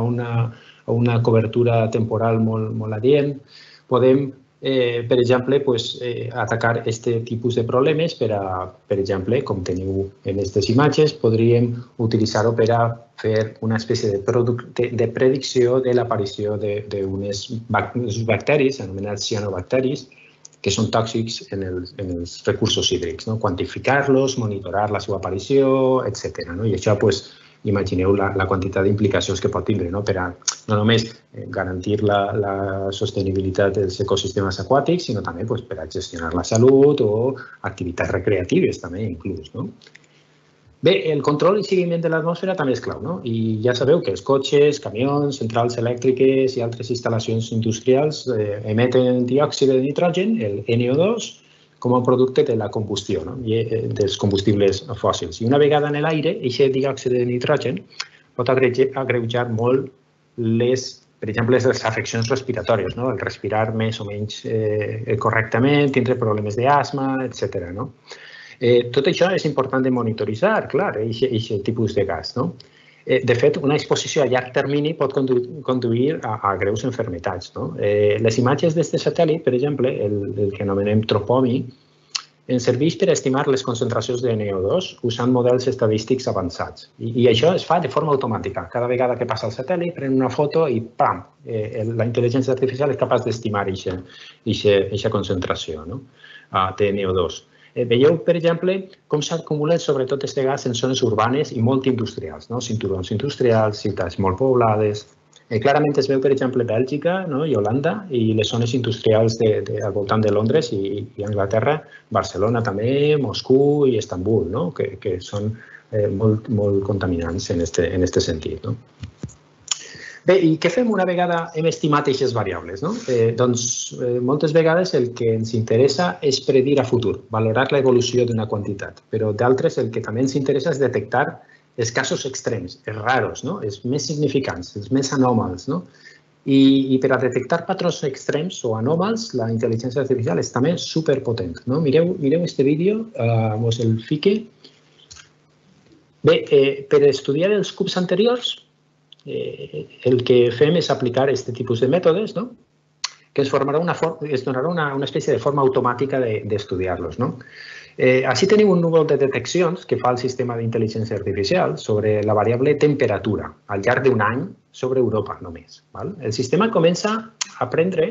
una cobertura temporal molt adient. Podem, per exemple, atacar aquest tipus de problemes per exemple, com teniu en aquestes imatges, podríem utilitzar-ho per a fer una espècie de predicció de l'aparició d'uns bacteris, anomenats cianobacteris, que són tòxics en els recursos hídrics. Quantificar-los, monitorar la seva aparició, etc. I això, imagineu la quantitat d'implicacions que pot tindre per a no només garantir la sostenibilitat dels ecosistemes aquàtics, sinó també per a gestionar la salut o activitats recreatives també inclús. Bé, el control i seguiment de l'atmosfera també és clau. I ja sabeu que els cotxes, camions, centrals elèctriques i altres instal·lacions industrials emeten diòxid de nitrogen, el NO2, com a producte de la combustió dels combustibles fòssils. I una vegada en l'aire, aquest diòxid de nitrogen pot agreujar molt per exemple, les afeccions respiratòries, el respirar més o menys correctament, tindre problemes d'asma, etc. Tot això és important de monitoritzar, clar, aquest tipus de gas. De fet, una exposició a llarg termini pot conduir a greus malalties. Les imatges d'aquest satèl·lit, per exemple, el que anomenem Tropomi, ens serveix per estimar les concentracions de NO2 usant models estadístics avançats. I això es fa de forma automàtica. Cada vegada que passa el satèl·lit, pren una foto i pam! La intel·ligència artificial és capaç d'estimar aquesta concentració de NO2. Veieu, per exemple, com s'acumulen sobretot aquest gas en zones urbanes i molt industrials, cinturons industrials, ciutats molt poblades. Clarament es veu, per exemple, Bèlgica i Holanda i les zones industrials al voltant de Londres i Anglaterra, Barcelona també, Moscou i Istanbul, que són molt contaminants en aquest sentit. Bé, i què fem una vegada hem estimat aquestes variables? Doncs moltes vegades el que ens interessa és predir a futur, valorar l'evolució d'una quantitat, però d'altres el que també ens interessa és detectar els casos extrems, els raros, els més significants, els més anòmals. I per a detectar patrons extrems o anòmals, la intel·ligència artificial és també superpotent. Mireu aquest vídeo, us el fique. Bé, per estudiar els cubs anteriors, el que fem és aplicar aquest tipus de mètodes que es donarà una espècie de forma automàtica d'estudiar-los. Així teniu un núvol de deteccions que fa el sistema d'intel·ligència artificial sobre la variable temperatura al llarg d'un any sobre Europa només. El sistema comença a aprendre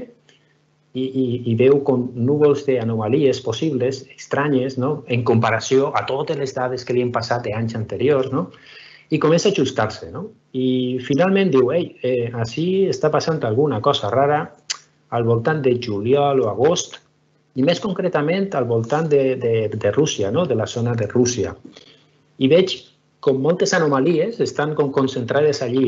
i veu com núvols d'anomalies possibles, estranyes, en comparació a totes les dades que li han passat d'anys anteriors, i comença a ajustar-se. I finalment diu, així està passant alguna cosa rara al voltant de juliol o agost, i més concretament al voltant de Rússia, de la zona de Rússia. I veig com moltes anomalies estan concentrades allí,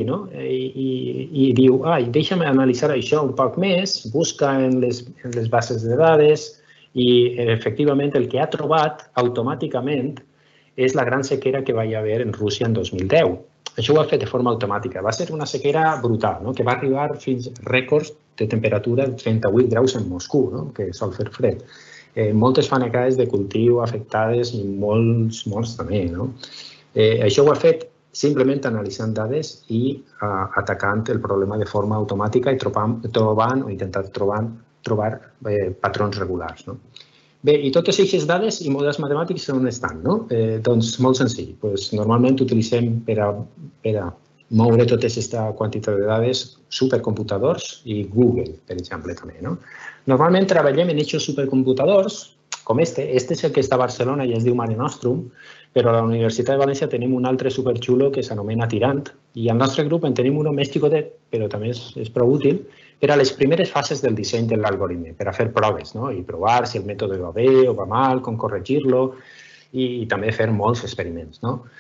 i diu, deixa'm analitzar això un poc més, busca en les bases de dades i efectivament el que ha trobat automàticament és la gran sequera que va haver en Rússia en 2010. Això ho ha fet de forma automàtica. Va ser una sequera brutal, que va arribar fins a rècords de temperatura de 38 graus en Moscou, que sol fer fred. Moltes fanecades de cultiu afectades i molts també. Això ho ha fet simplement analitzant dades i atacant el problema de forma automàtica i trobant o intentant trobar patrons regulars. Bé, i totes aquestes dades i models matemàtics on estan? Doncs molt senzill. Normalment utilitzem per a moure tota aquesta quantitat de dades supercomputadors i Google, per exemple, també. Normalment treballem en aquests supercomputadors, com este és el que està a Barcelona i es diu Mare Nostrum, però a la Universitat de València tenim un altre superxulo que s'anomena Tirant i al nostre grup en tenim un més xicotet, però també és prou útil, per a les primeres fases del disseny de l'algoritme, per a fer proves i provar si el mètode va bé o va mal, com corregir-lo i també fer molts experiments.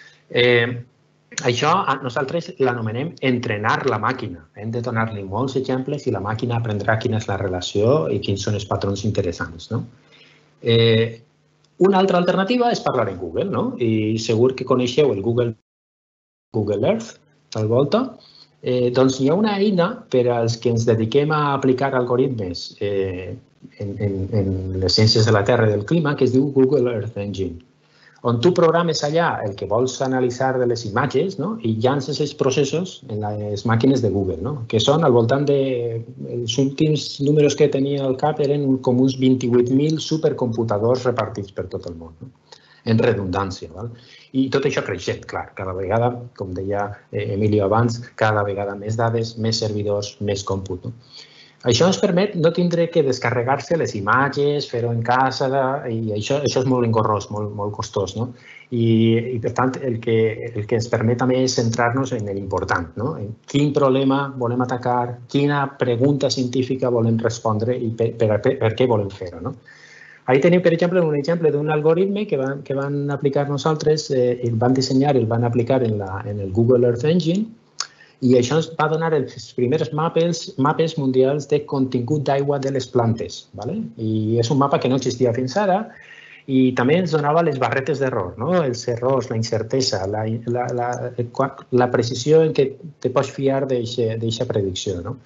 Això nosaltres l'anomenem entrenar la màquina. Hem de donar-li molts exemples i la màquina aprendrà quina és la relació i quins són els patrons interessants. Una altra alternativa és parlar en Google, i segur que coneixeu el Google Earth, al volta. Doncs hi ha una eina per als que ens dediquem a aplicar algoritmes en les ciències de la Terra i del clima que es diu Google Earth Engine, on tu programes allà el que vols analitzar de les imatges i llances els processos en les màquines de Google, que són al voltant de... Els últims números que tenia al cap eren com uns 28.000 supercomputadors repartits per tot el món, en redundància. I tot això creixent, clar, cada vegada, com deia Emilio abans, cada vegada més dades, més servidors, més còmput. Això ens permet no tindre que descarregar-se les imatges, fer-ho en casa, i això és molt engorrós, molt costós. I, per tant, el que ens permet també és centrar-nos en l'important, en quin problema volem atacar, quina pregunta científica volem respondre i per què volem fer-ho. Ahí teniu, per exemple, un exemple d'un algoritme que van aplicar nosaltres, el van dissenyar i el van aplicar en el Google Earth Engine, i això ens va donar els primers mapes mundials de contingut d'aigua de les plantes. I és un mapa que no existia fins ara i també ens donava les barretes d'error, els errors, la incertesa, la precisió en què te pots fiar d'aquesta predicció.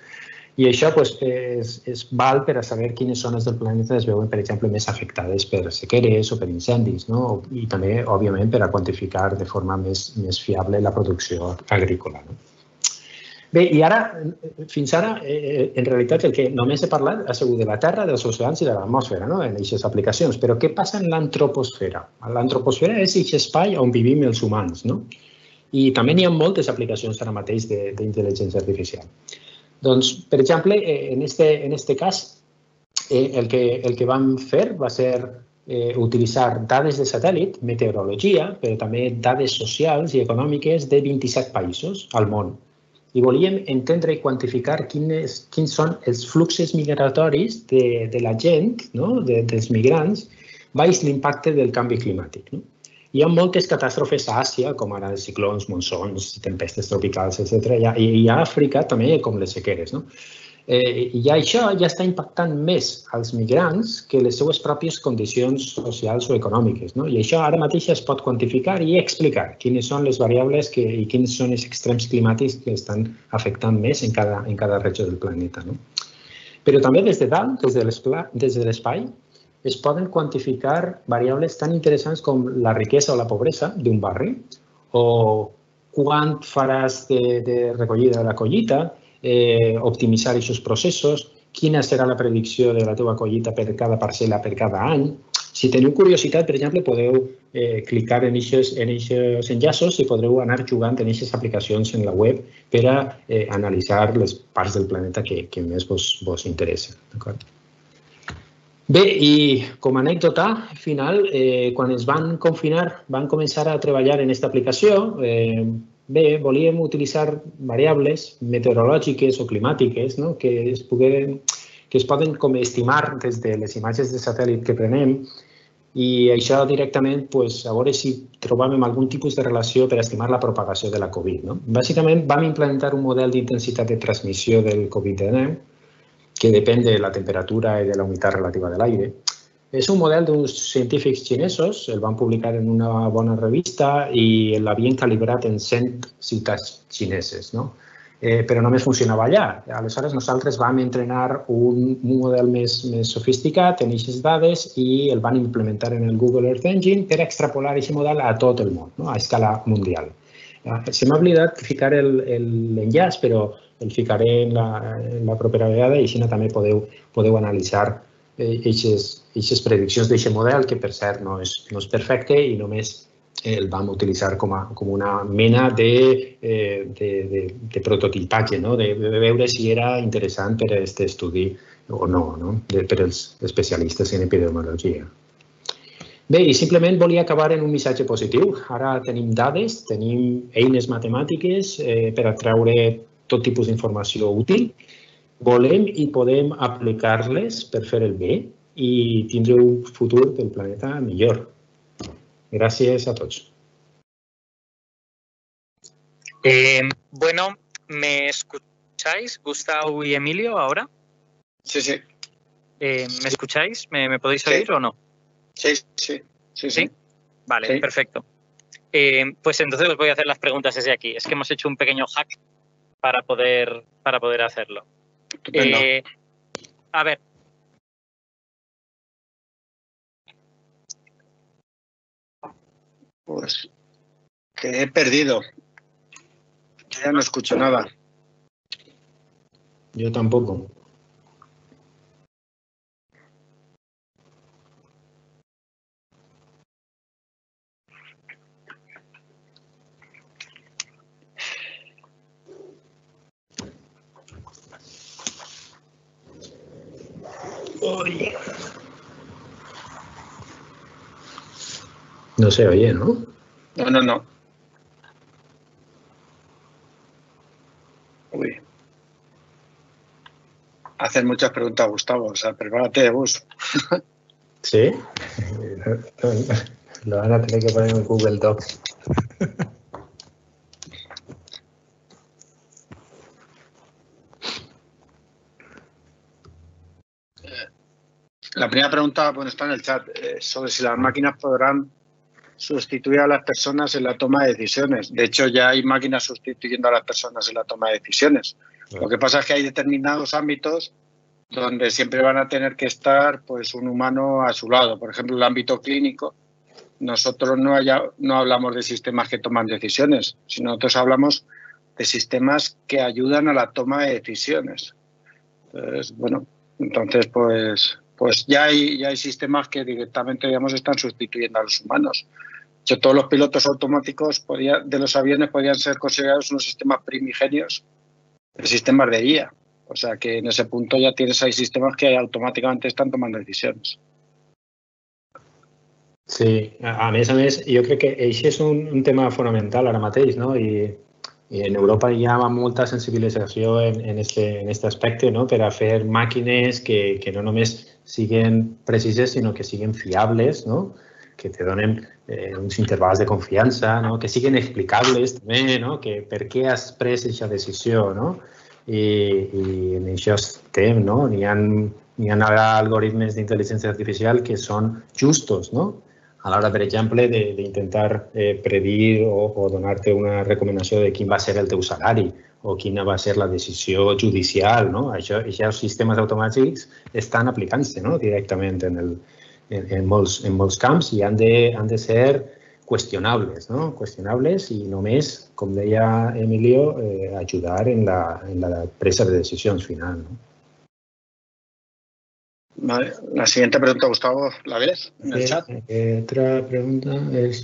I això pues, és val per a saber quines zones del planeta es veuen, per exemple, més afectades per sequeres o per incendis, no? I també, òbviament, per a quantificar de forma més fiable la producció agrícola. No? Bé, i ara, fins ara, en realitat, el que només he parlat ha sigut de la Terra, dels oceans i de l'atmosfera, no? En aquestes aplicacions. Però què passa en l'antroposfera? L'antroposfera és aquest espai on vivim els humans, no? I també n'hi ha moltes aplicacions ara mateix d'intel·ligència artificial. Doncs, per exemple, en este cas, el que vam fer va ser utilitzar dades de satèl·lit, meteorologia, però també dades socials i econòmiques de 27 països al món. I volíem entendre i quantificar quins són els fluxos migratoris de la gent, no? Dels migrants, baix l'impacte del canvi climàtic. No? Hi ha moltes catàstrofes a Àsia, com ara els ciclons, monsons, tempestes tropicals, etc. I a Àfrica també, com les sequeres. No? I això ja està impactant més als migrants que les seues pròpies condicions socials o econòmiques. No? I això ara mateix es pot quantificar i explicar quines són les variables i quins són els extrems climàtics que estan afectant més en cada regió del planeta. No? Però també des de dalt, des de l'espai, es poden quantificar variables tan interessants com la riquesa o la pobresa d'un barri, o quant faràs de recollida de la collita, optimitzar aquests processos, quina serà la predicció de la teva collita per cada parcel·la per cada any. Si teniu curiositat, per exemple, podeu clicar en aquests enllaços i podreu anar jugant en aquestes aplicacions en la web per a analitzar les parts del planeta que més vos interessen. Bé, i com a anècdota final, quan es van confinar, van començar a treballar en aquesta aplicació. Bé, volíem utilitzar variables meteorològiques o climàtiques que es poden com estimar des de les imatges de satèl·lit que prenem i això directament a veure si trobàvem algun tipus de relació per estimar la propagació de la Covid. Bàsicament, vam implementar un model d'intensitat de transmissió del Covid-19 que depèn de la temperatura i de la humitat relativa de l'aire. És un model d'uns científics xinesos, el van publicar en una bona revista i l'havien calibrat en 100 ciutats xineses, però només funcionava allà. Aleshores, nosaltres vam entrenar un model més sofisticat en aquestes dades i el van implementar en el Google Earth Engine per extrapolar aquest model a tot el món, a escala mundial. Se m'ha oblidat ficar l'enllaç, però el ficaré en la propera vegada i així també podeu analitzar aquestes prediccions d'aquest model, que per cert no és perfecte i només el vam utilitzar com una mena de prototipatge, de veure si era interessant per a aquest estudi o no, per als especialistes en epidemiologia. Bé, i simplement volia acabar en un missatge positiu. Ara tenim dades, tenim eines matemàtiques per a treure tot tipus d'informació útil. Volem i podem aplicar-les per fer el bé i tindre un futur del planeta millor. Gràcies a tots. Bueno, ¿me escucháis, Gustavo y Emilio, ahora? Sí, sí. ¿Me escucháis? ¿Me podéis oír o no? Sí. ¿Sí? Vale, sí. Perfecto. Pues entonces os voy a hacer las preguntas desde aquí. Es que hemos hecho un pequeño hack para poder hacerlo. A ver. Pues que he perdido. Ya no escucho nada. Yo tampoco. Oye. No se oye, ¿no? No. Uy. Haces muchas preguntas, Gustavo. O sea, prepárate, Gus. ¿Sí? Lo van a tener que poner en Google Docs. La primera pregunta está en el chat, sobre si las máquinas podrán sustituir a las personas en la toma de decisiones. De hecho, ya hay máquinas sustituyendo a las personas en la toma de decisiones. Lo que pasa es que hay determinados ámbitos donde siempre van a tener que estar pues un humano a su lado. Por ejemplo, el ámbito clínico, nosotros no hablamos de sistemas que toman decisiones, sino nosotros hablamos de sistemas que ayudan a la toma de decisiones. Entonces, bueno, pues ya hay sistemas que directamente, digamos, están sustituyendo a los humanos. De hecho, todos los pilotos automáticos de los aviones podrían ser considerados unos sistemas primigenios de sistemas de guía. O sea que en ese punto ya hay sistemas que automáticamente están tomando decisiones. Sí, a més, jo crec que això és un tema fonamental ara mateix, no? I en Europa hi ha molta sensibilització en este aspecte, no? Per a fer màquines que no només siguin precises, sinó que siguin fiables, no? Que te donen uns intervals de confiança, no? Que siguin explicables també, no? Que per què has pres aquesta decisió, no? I en això estem, no? N'hi ha algoritmes d'intel·ligència artificial que són justos, no? A l'hora, per exemple, d'intentar predir o donar-te una recomanació de quin va ser el teu salari o quina va ser la decisió judicial, no? Aquests sistemes automàtics estan aplicant-se, no? Directament en molts camps i han de ser qüestionables, no? Qüestionables i només, com deia Emilio, ajudar en la presa de decisions final, no? Vale. La siguiente pregunta, Gustavo, ¿la ves en el chat? Otra pregunta es...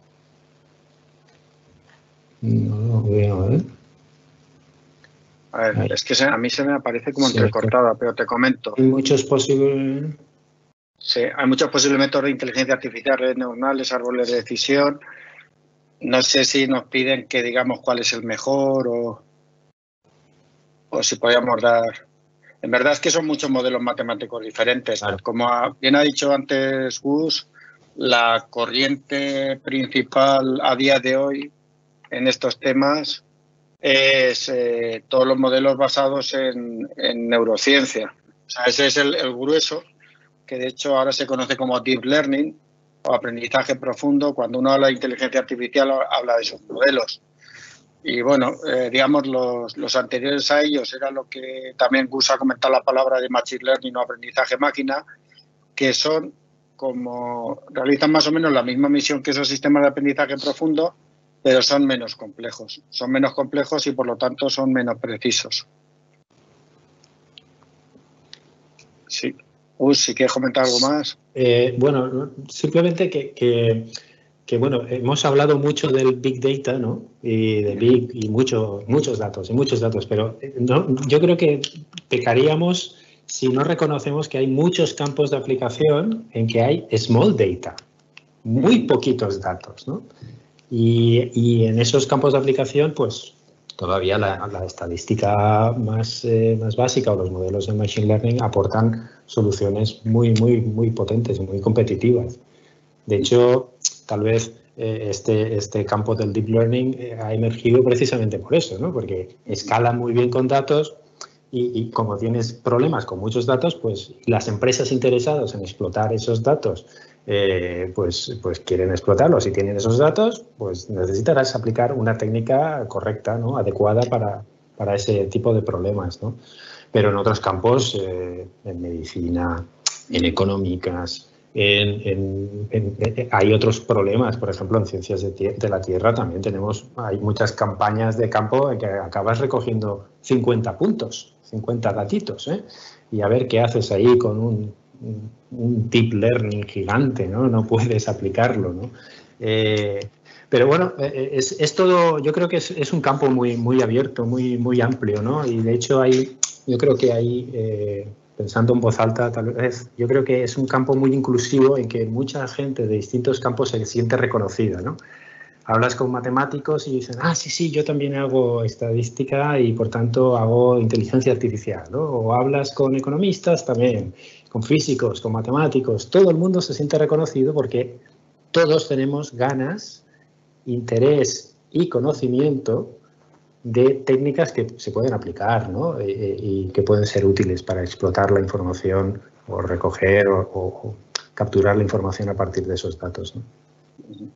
No lo veo, ¿eh? A ver, es que a mí se me aparece como entrecortada, pero te comento. Hay muchos posibles... Sí, hay muchos posibles métodos de inteligencia artificial, redes neuronales, árboles de decisión. No sé si nos piden que digamos cuál es el mejor o si podríamos dar... En verdad es que son muchos modelos matemáticos diferentes. Claro. Como bien ha dicho antes Gus, la corriente principal a día de hoy en estos temas es todos los modelos basados en neurociencia. O sea, ese es el grueso, que de hecho ahora se conoce como Deep Learning o aprendizaje profundo. Cuando uno habla de inteligencia artificial, habla de esos modelos. Y bueno, digamos, los anteriores a ellos era lo que también Gus ha comentado la palabra de Machine Learning o aprendizaje máquina, que son realizan más o menos la misma misión que esos sistemas de aprendizaje profundo, pero son menos complejos. Son menos complejos y por lo tanto son menos precisos. Sí. Gus, si quieres comentar algo más. Bueno, simplemente que bueno, hemos hablado mucho del Big Data, ¿no? Y de Big y muchos datos, pero yo creo que pecaríamos si no reconocemos que hay muchos campos de aplicación en que hay Small Data, muy poquitos datos, ¿no? Y en esos campos de aplicación, pues todavía la estadística más básica o los modelos de Machine Learning aportan soluciones muy potentes, muy competitivas. De hecho, tal vez este campo del Deep Learning ha emergido precisamente por eso, ¿no? Porque escala muy bien con datos y como tienes problemas con muchos datos, pues las empresas interesadas en explotar esos datos, pues quieren explotarlos. Si tienen esos datos, pues necesitarás aplicar una técnica correcta, ¿no? Adecuada para ese tipo de problemas, ¿no? Pero en otros campos, en medicina, en económicas, hay otros problemas, por ejemplo, en ciencias de la Tierra también hay muchas campañas de campo en que acabas recogiendo 50 puntos, 50 datitos, ¿eh? Y a ver qué haces ahí con un deep learning gigante, ¿no? No puedes aplicarlo, ¿no? Pero bueno, es todo, yo creo que es un campo muy abierto, muy amplio, ¿no? Y de hecho yo creo que hay... pensando en voz alta, tal vez, yo creo que es un campo muy inclusivo en que mucha gente de distintos campos se siente reconocida, ¿no? Hablas con matemáticos y dicen, sí, yo también hago estadística y, por tanto, hago inteligencia artificial, ¿no? O hablas con economistas también, con físicos, con matemáticos. Todo el mundo se siente reconocido porque todos tenemos ganas, interés y conocimiento de técnicas que se pueden aplicar, ¿no? Y que pueden ser útiles para explotar la información o recoger o capturar la información a partir de esos datos, ¿no?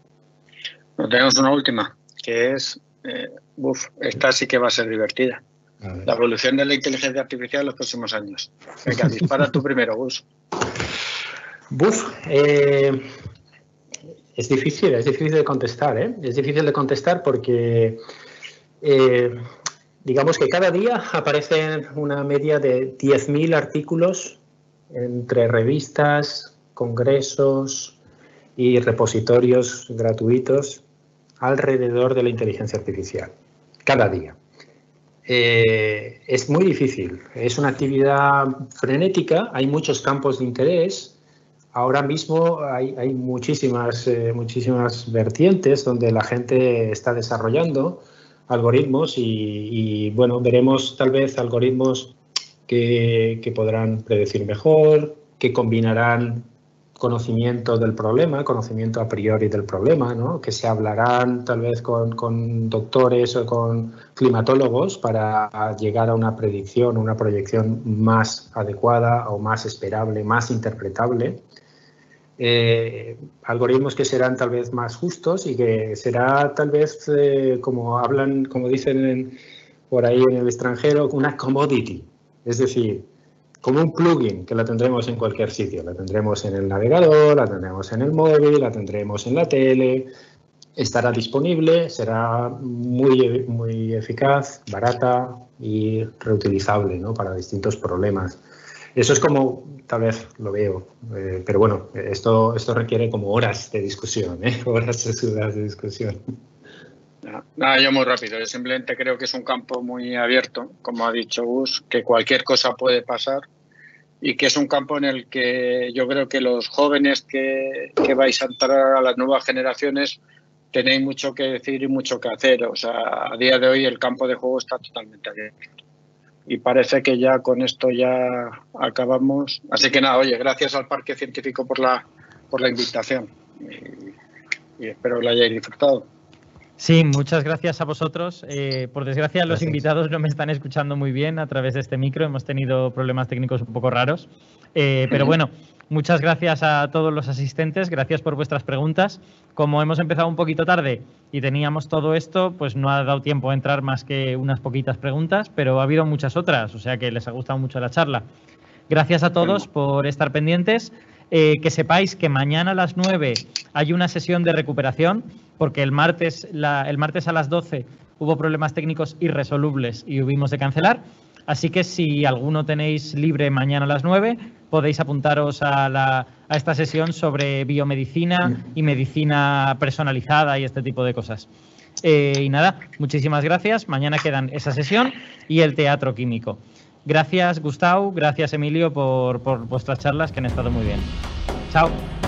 Tenemos una última, que es, esta sí que va a ser divertida. la evolución de la inteligencia artificial en los próximos años. Venga, dispara tú primero, Gus. Es difícil de contestar, ¿eh? Es difícil de contestar porque digamos que cada día aparecen una media de 10.000 artículos entre revistas, congresos y repositorios gratuitos alrededor de la inteligencia artificial. Cada día. Es muy difícil. Es una actividad frenética, hay muchos campos de interés. Ahora mismo hay muchísimas vertientes donde la gente está desarrollando algoritmos y bueno, veremos tal vez algoritmos que podrán predecir mejor, que combinarán conocimiento del problema, conocimiento a priori del problema, ¿no? Que se hablarán tal vez con doctores o con climatólogos para llegar a una predicción, una proyección más adecuada o más esperable, más interpretable. Algoritmos que serán tal vez más justos y que será tal vez, como dicen por ahí en el extranjero, una commodity, es decir, como un plugin que la tendremos en cualquier sitio. La tendremos en el navegador, la tendremos en el móvil, la tendremos en la tele, estará disponible, será muy eficaz, barata y reutilizable, ¿no? Para distintos problemas. Eso es como, tal vez lo veo, pero bueno, esto requiere como horas de discusión, horas de discusión. Nada, yo muy rápido. Yo simplemente creo que es un campo muy abierto, como ha dicho Gus, que cualquier cosa puede pasar y que es un campo en el que yo creo que los jóvenes que vais a entrar a las nuevas generaciones tenéis mucho que decir y mucho que hacer. O sea, a día de hoy el campo de juego está totalmente abierto. Y parece que ya con esto ya acabamos. Así que nada, oye, gracias al Parque Científico por la invitación y espero que lo hayáis disfrutado. Sí, muchas gracias a vosotros. Por desgracia, los invitados no me están escuchando muy bien a través de este micro. Hemos tenido problemas técnicos un poco raros. Pero bueno, muchas gracias a todos los asistentes. Gracias por vuestras preguntas. Como hemos empezado un poquito tarde y teníamos todo esto, pues no ha dado tiempo a entrar más que unas poquitas preguntas, pero ha habido muchas otras, o sea que les ha gustado mucho la charla. Gracias a todos por estar pendientes. Que sepáis que mañana a las 9 hay una sesión de recuperación, porque el martes a las 12 hubo problemas técnicos irresolubles y hubimos de cancelar. Así que si alguno tenéis libre mañana a las 9, podéis apuntaros a esta sesión sobre biomedicina y medicina personalizada y este tipo de cosas. Y nada, muchísimas gracias. Mañana quedan esa sesión y el teatro químico. Gracias, Gustavo. Gracias, Emilio, por vuestras charlas que han estado muy bien. Chao.